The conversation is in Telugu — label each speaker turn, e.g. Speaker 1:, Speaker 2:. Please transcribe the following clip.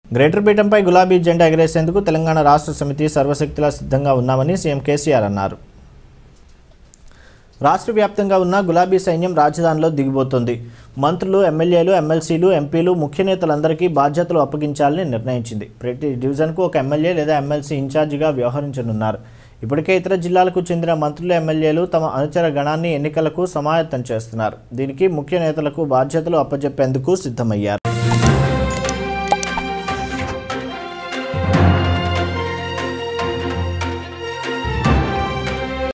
Speaker 1: గ్రేటర్ పీఠంపై గులాబీ జెండా ఎగరేసేందుకు తెలంగాణ రాష్ట్ర సమితి సర్వశక్తులా సిద్ధంగా ఉన్నామని సీఎం కేసీఆర్ అన్నారు. రాష్ట్ర వ్యాప్తంగా ఉన్న గులాబీ సైన్యం రాజధానిలో దిగిపోతుంది. మంత్రులు, ఎమ్మెల్యేలు, ఎమ్మెల్సీలు, ఎంపీలు, ముఖ్య నేతలందరికీ బాధ్యతలు అప్పగించాలని నిర్ణయించింది. ప్రతి డివిజన్కు ఒక ఎమ్మెల్యే లేదా ఎమ్మెల్సీ ఇన్ఛార్జిగా వ్యవహరించనున్నారు. ఇప్పటికే ఇతర జిల్లాలకు చెందిన మంత్రులు, ఎమ్మెల్యేలు తమ అనుచర గణాన్ని ఎన్నికలకు సమాయత్తం చేస్తున్నారు. దీనికి ముఖ్య నేతలకు బాధ్యతలు అప్పజెప్పేందుకు సిద్ధమయ్యారు.